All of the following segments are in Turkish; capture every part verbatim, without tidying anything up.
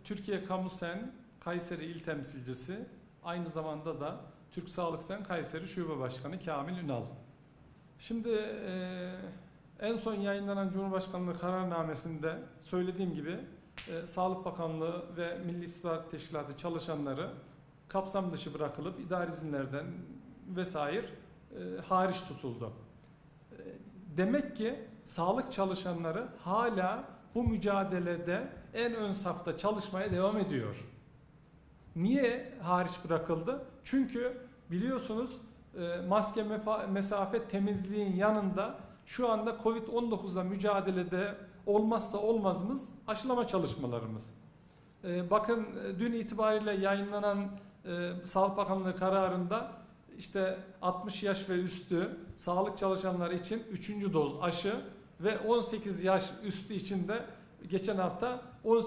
Türkiye Kamu Sen Kayseri İl Temsilcisi, aynı zamanda da Türk Sağlık Sen Kayseri Şube Başkanı Kamil Ünal. Şimdi e, en son yayınlanan Cumhurbaşkanlığı kararnamesinde söylediğim gibi e, Sağlık Bakanlığı ve Milli İstihbarat Teşkilatı çalışanları kapsam dışı bırakılıp idari izinlerden vesaire e, hariç tutuldu. E, demek ki sağlık çalışanları hala bu mücadelede en ön safta çalışmaya devam ediyor. Niye hariç bırakıldı? Çünkü biliyorsunuz e, maske, mesafe, temizliğin yanında şu anda Covid on dokuzla mücadelede olmazsa olmazımız aşılama çalışmalarımız. E, bakın dün itibariyle yayınlanan e, Sağlık Bakanlığı kararında işte altmış yaş ve üstü sağlık çalışanları için üçüncü doz aşı ve on sekiz yaş üstü için de geçen hafta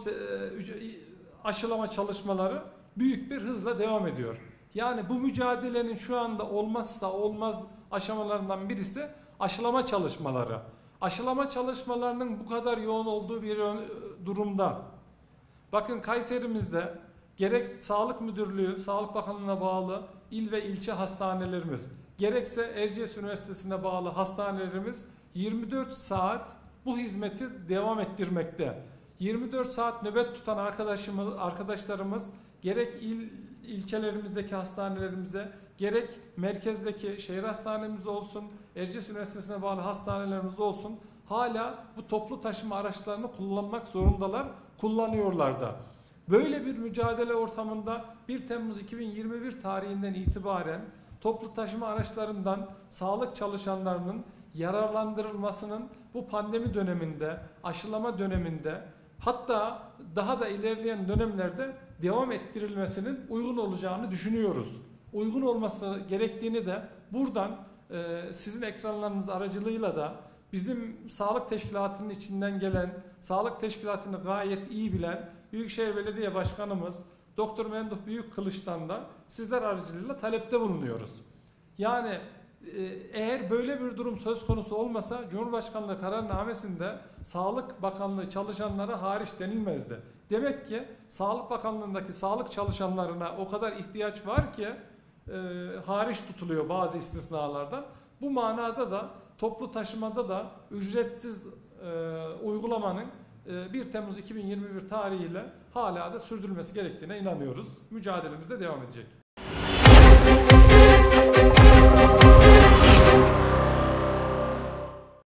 aşılama çalışmaları büyük bir hızla devam ediyor. Yani bu mücadelenin şu anda olmazsa olmaz aşamalarından birisi aşılama çalışmaları. Aşılama çalışmalarının bu kadar yoğun olduğu bir durumda, bakın Kayserimizde gerek Sağlık Müdürlüğü, Sağlık Bakanlığı'na bağlı il ve ilçe hastanelerimiz, gerekse Erciyes Üniversitesi'ne bağlı hastanelerimiz yirmi dört saat bu hizmeti devam ettirmekte. yirmi dört saat nöbet tutan arkadaşımız, arkadaşlarımız gerek il ilçelerimizdeki hastanelerimize, gerek merkezdeki şehir hastanemiz olsun, Erciyes Üniversitesi'ne bağlı hastanelerimiz olsun, hala bu toplu taşıma araçlarını kullanmak zorundalar, kullanıyorlar da. Böyle bir mücadele ortamında bir Temmuz iki bin yirmi bir tarihinden itibaren toplu taşıma araçlarından sağlık çalışanlarının yararlandırılmasının bu pandemi döneminde, aşılama döneminde, hatta daha da ilerleyen dönemlerde devam ettirilmesinin uygun olacağını düşünüyoruz. Uygun olması gerektiğini de buradan e, sizin ekranlarınız aracılığıyla da bizim sağlık teşkilatının içinden gelen, sağlık teşkilatını gayet iyi bilen Büyükşehir Belediye Başkanımız Doktor Memduh Büyükkılıç'tan da sizler aracılığıyla talepte bulunuyoruz. Yani eğer böyle bir durum söz konusu olmasa Cumhurbaşkanlığı kararnamesinde Sağlık Bakanlığı çalışanlara hariç denilmezdi. Demek ki Sağlık Bakanlığı'ndaki sağlık çalışanlarına o kadar ihtiyaç var ki e, hariç tutuluyor bazı istisnalardan. Bu manada da toplu taşımada da ücretsiz e, uygulamanın e, bir Temmuz iki bin yirmi bir tarihiyle hala da sürdürülmesi gerektiğine inanıyoruz. Mücadelemiz de devam edecek.